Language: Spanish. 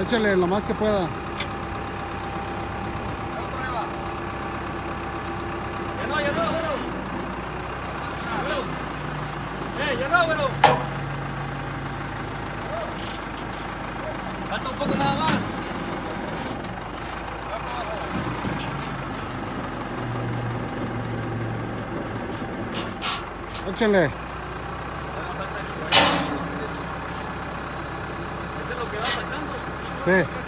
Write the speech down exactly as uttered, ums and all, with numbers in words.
Échale lo más que pueda. Ya no, ya no, bueno. Bueno. Eh, ya no, bueno. Falta un poco nada más. Échale. Eso es lo que va faltando. Sí.